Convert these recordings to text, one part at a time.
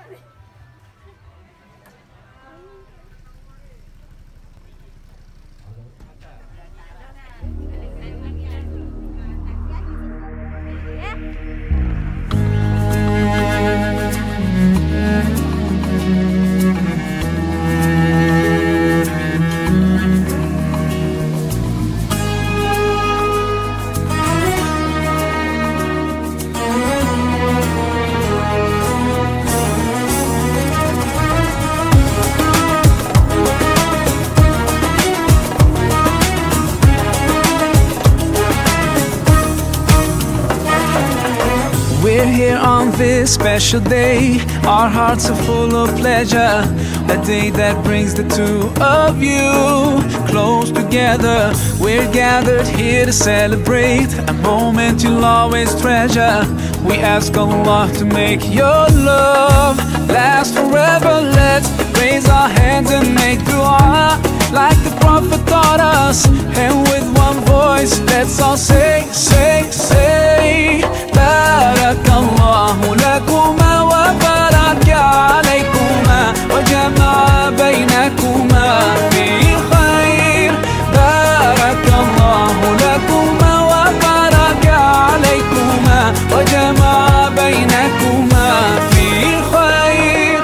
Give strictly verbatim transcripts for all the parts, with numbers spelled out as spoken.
We're here on this special day. Our hearts are full of pleasure. A day that brings the two of you close together. We're gathered here to celebrate a moment you'll always treasure. We ask Allah to make your love last forever. Let's raise our hands and make dua like the Prophet taught us. And with one voice, let's all say, say, say, Barakallahu lakuma wa baraka alaykuma wa jama'a baynakuma fi khair. Barakallahu lakuma wa baraka alaykuma wa jama'a baynakuma fi khair.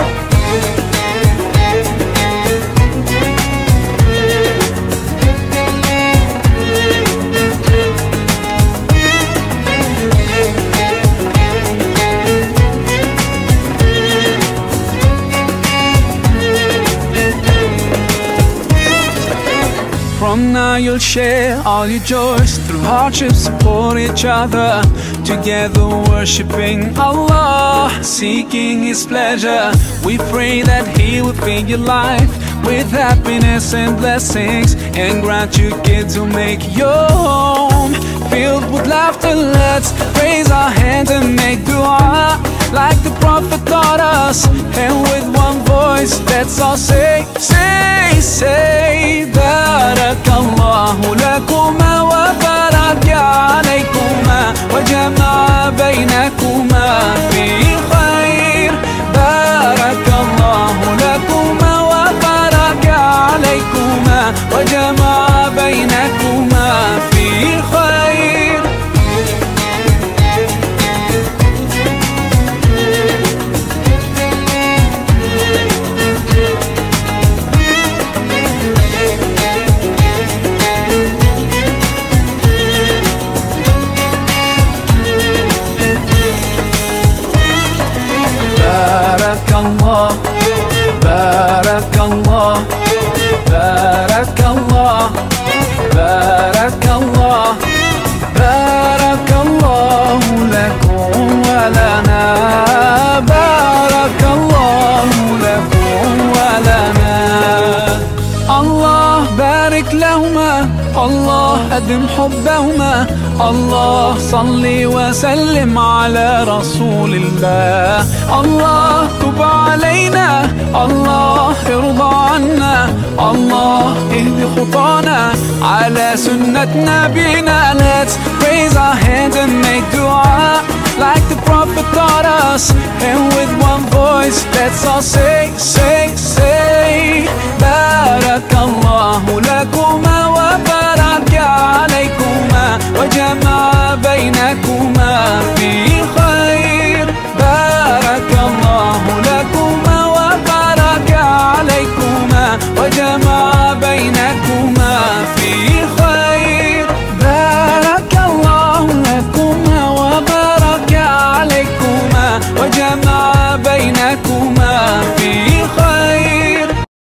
From now you'll share all your joys. Through hardships support each other. Together worshipping Allah, seeking His pleasure. We pray that He will fill your life with happiness and blessings, and grant you kids who make your home filled with laughter. Let's raise our hands and make dua like the Prophet taught us. And with one voice, let's all say, say, say, Barakallahu lakuma wa baraka alaykuma wa jama'a baynakuma fi khair. Barakallahu lakuma wa baraka alaykuma wa jama'a baynakuma fi khair. Barakallah, Barakallah, Barakallah, Barakallah, Barakallahu lakum wa lana, Barakallahu lakum wa lana. Allah barik lahuma, Allah adim hubbahuma. Allah salli wa sallim ala rasulillah. Allah tub alayna, Allah irda anna, Allah ihdi khutana ala sunnat nabina. Let's raise our hands and make dua like the Prophet taught us. And with one voice, let's all say, say, say, Barakallahu lakuma wa baraka alaykuma wa jama'a baynakuma fi khair. Barakallahu lakuma wa baraka alaykuma wa jama'a baynakuma fi khair. Barakallahu lakuma wa baraka alaykuma wa jama'a